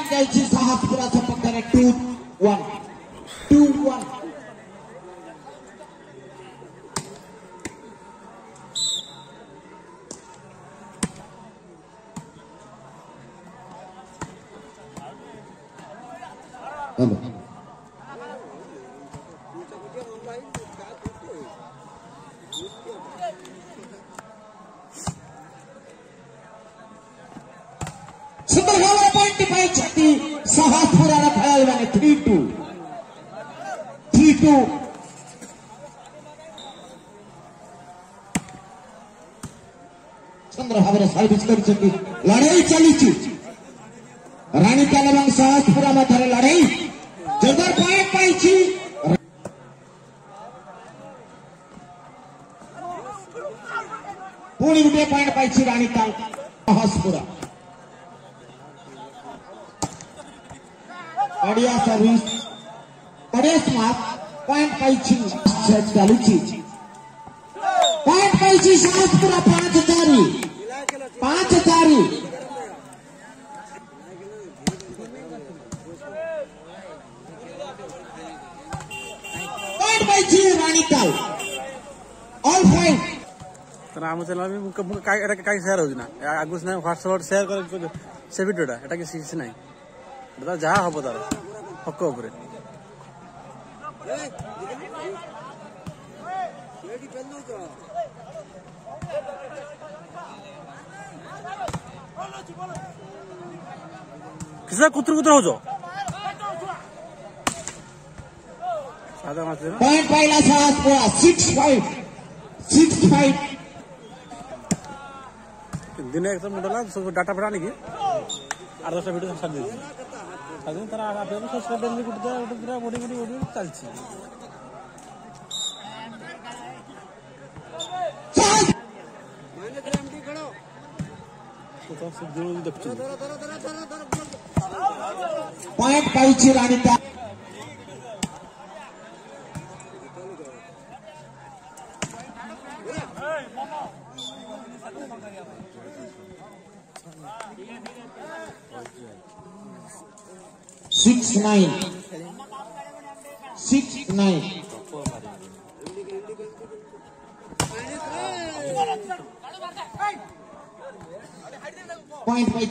point जाइए साहसपुरा सपक्षरे 2-1 2-1 सुंदर भाव पॉइंट पाई साहसपुरा खेल मैंने 3-2 सुंदर भाव सर्विस कर लड़ाई चली राणीताल और साहसपुरा मध्य लड़ाई जोरदार पॉइंट पाई पुणी गोटे पॉइंट पाई राणीताल साहसपुरा बढ़िया सर्विस बढ़िया स्मार्ट पॉइंट पाई चली पॉइंट पाई साहसपुरा 5-4 पॉइंट पाई राणीताल ऑल फाइन आम चैनल में कहीं शेयर हो आगुस ना व्हाट्सएप शेयर कर से भिडियोटा एटा किसी ना जहाँ हम तार हक उपर किसी कुतर हो पॉइंट पाइला साहसपुरा 6-5 दिन एक मुंडला सब डाटा फटा नहीं 8-10 वीडियो छाड़ तर आप सब्सक्राइब पूरा बड़ी चलती पॉइंट पाई राणीताल 6-9 पॉइंट पाई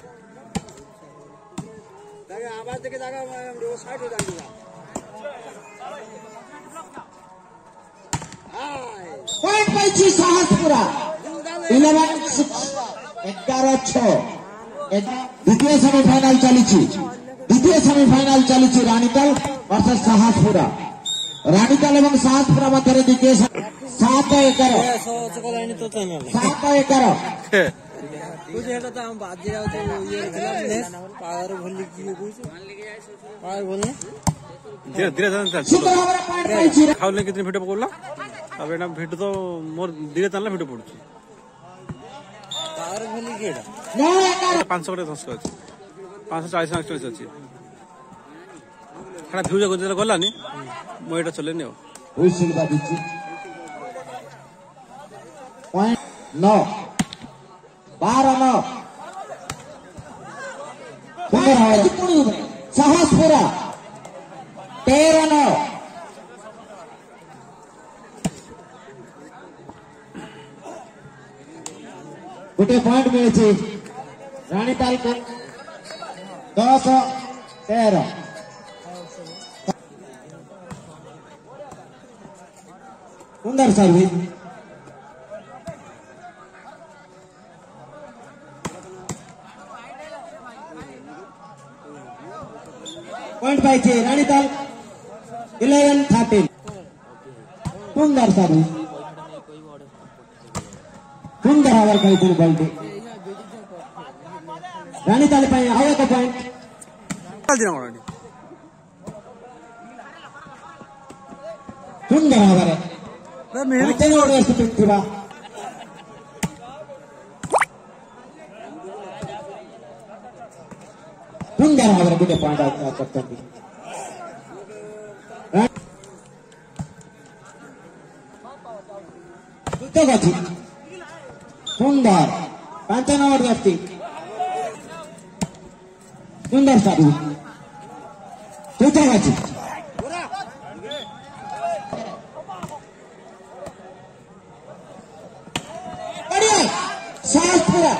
आवाज देके जागा साइड हो जाएगा पॉइंट पाई साहसपुरा 11-6 द्वितीय सेमिफाइनाल चली राणीताल वर्सेस साहसपुरा राणीताल और साहसपुरा मध्य द्वितीय 7-11 धीरे धीरे खाऊ कितनी भिड पकड़ा अब एटा भिड तो मोर धीरे चलना भिड पड़ू 500 अच्छी 540 अच्छी खाना भ्यूज गलानी मुझे चलेनी पॉइंट 9 12-9 साहसपुरा 13-9 गोटे पॉइंट मिले राणीताल को 10-13 सुंदर सर्विस पॉइंट पाई राणीताल 11-13 सुंदर सर्विस सुंदर हवर कहीं पॉइंट राणीताल आउ एक पॉइंट सुंदर हवर सुंदर हवर गोटे पॉइंट करते सुंदर 5 नंबर व्यक्ति ସୁନ୍ଦର ସାର୍ଭିସ ସୁଯୋଗ ଅଛି ବଢିଆ ସାହସ ପୁରା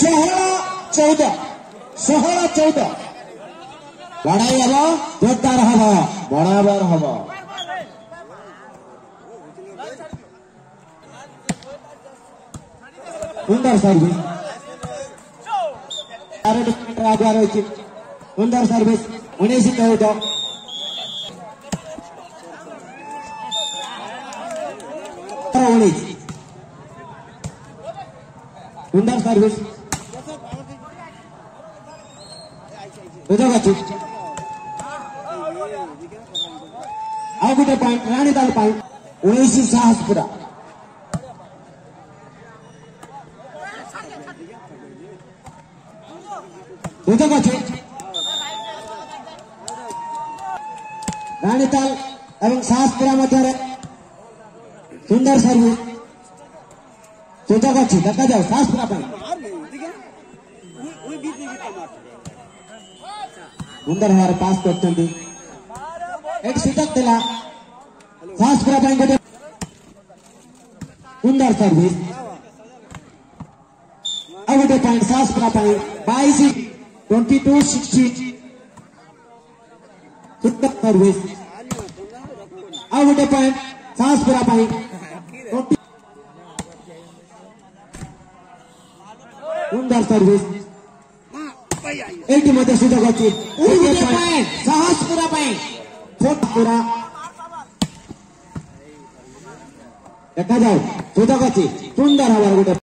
16-14 ଲଢାଇ ହବ ଜୋରଦାର ହବ ବରାବର ହବ ସୁନ୍ଦର ସର୍ଭିସ ଆଗୁଆ ରହିଛି ସୁନ୍ଦର ସର୍ଭିସ 19-14 ସୁନ୍ଦର ସର୍ଭିସ ସୁଯୋଗ ଅଛି ଆଉ ଗୋଟେ ପଏଣ୍ଟ ରାଣୀ ତାଲ ପାଇଁ 19 ସାହସ ପୁରା ସୁଯୋଗ ଅଛି ରାଣୀ ତାଲ ଏବଂ ସାହସ ପୁରା ମଧ୍ୟରେ ସୁନ୍ଦର ସର୍ଭିସ ସୁଯୋଗ ଅଛି ଦେଖାଯାଉ ସାହସ ପୁରା ପାଇଁ ସୁନ୍ଦର ଭାବରେ ପାସ୍ କରୁଛନ୍ତି ଏଠି ସୁଯୋଗ ଥିଲା ସାହସ ପୁରା ପାଇଁ ଗୋଟେ ସୁନ୍ଦର ସର୍ଭିସ ଆଉ ଗୋଟେ ପଏଣ୍ଟ ସାହସ ପୁରା ପାଇଁ 22-16 ସୁନ୍ଦର ସର୍ଭିସ ଆଉ ଗୋଟେ ପଏଣ୍ଟ ସାହସ ପୁରା ପାଇଁ ସୁନ୍ଦର ସର୍ଭିସ ଏଇଠି ମଧ୍ୟ ସୁଯୋଗ ଅଛି ସାହସ ପୁରା ପାଇଁ ପୁରା ଦେଖାଯାଉ ସୁଯୋଗ ଅଛି ସୁନ୍ଦର ହବାର ଗୋଟେ